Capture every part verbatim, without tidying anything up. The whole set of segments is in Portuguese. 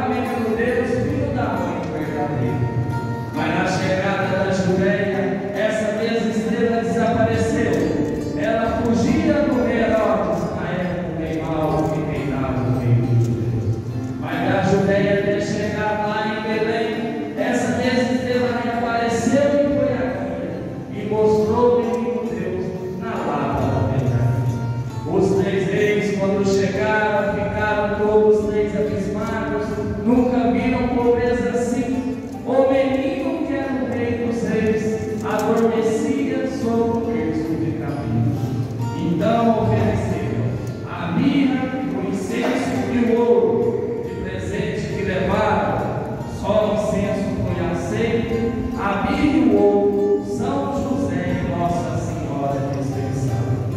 menino Deus, filho da mãe verdadeira. Mas na chegada da Judéia, essa mesma estrela desapareceu. Ela fugia do rei Herodes, na época o rei mau que reinava no reino de Deus. Mas na Judéia, ter chegado lá em Belém, essa mesma estrela reapareceu e foi aqui, e mostrou o menino Deus na lata da pedra. Os três reis, quando chegaram, ficaram todos os três abismados, nunca viram pobreza assim. O menino, que era o rei dos reis, adormecia sobre o berço de caminho. Então ofereceram a mirra, o incenso e o ouro de presente que levaram. Só o incenso foi aceito, a mirra e o ouro, São José e Nossa Senhora dispensaram.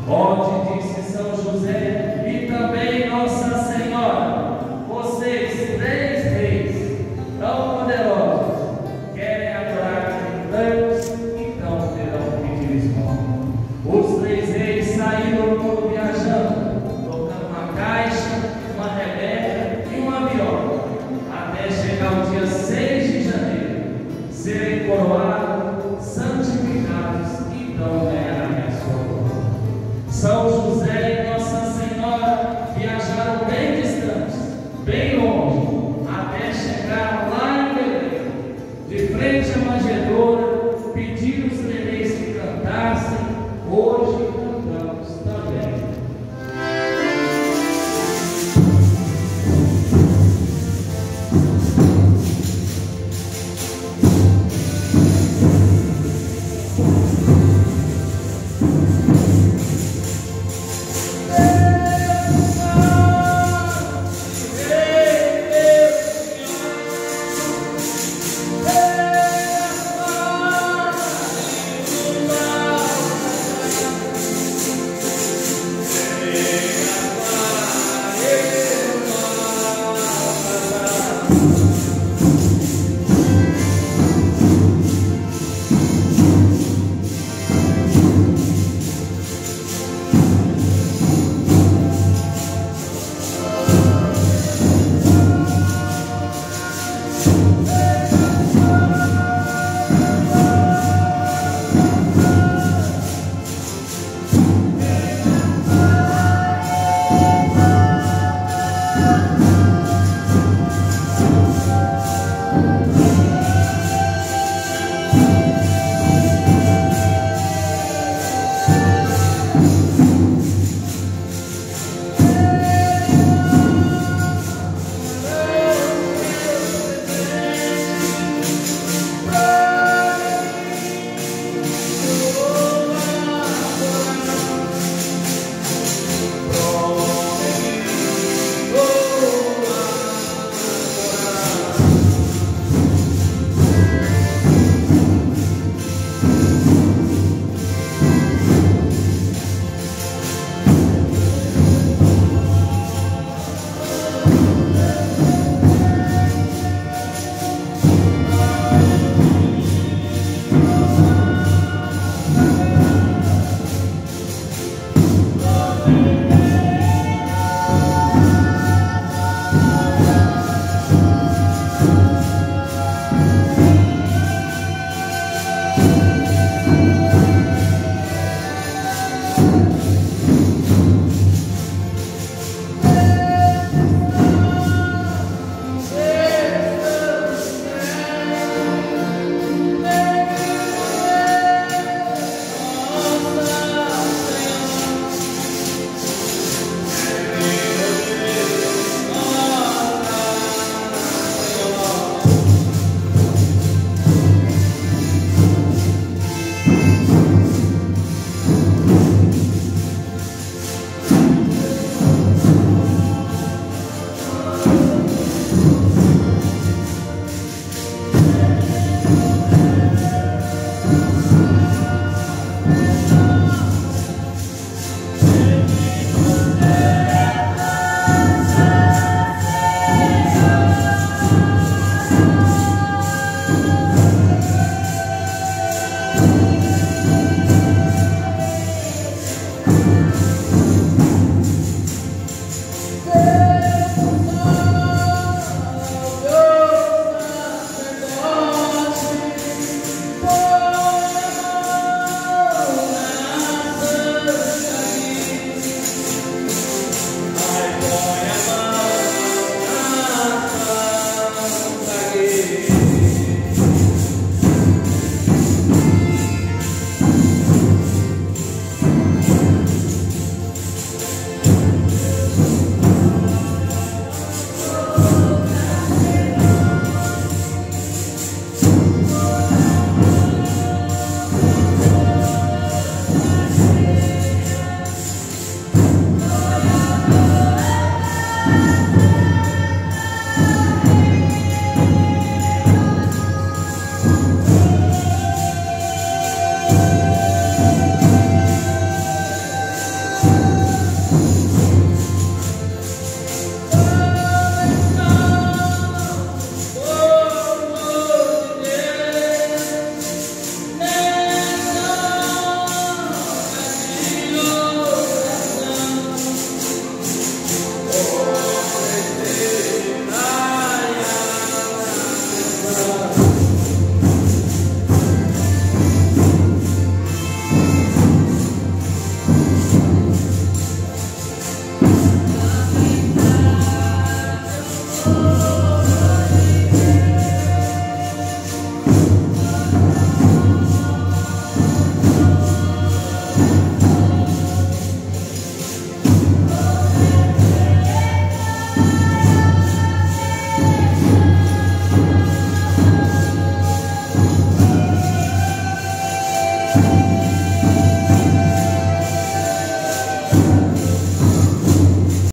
Onde disse São José e também Nossa Senhora: vocês, três reis tão poderosos, querem adorar cristãos, então terão que pedir esmola. Os três reis saíram no mundo viajando, tocando uma caixa, uma rebeca e uma viola, até chegar o dia seis de janeiro, serem coroados, santificados, então ganharem a sua glória. São José e Nossa Senhora viajaram bem distantes, bem longe, até chegar lá em Belém. De frente à manjedoura, pediram os três que cantassem. Hoje cantamos também. Thank you.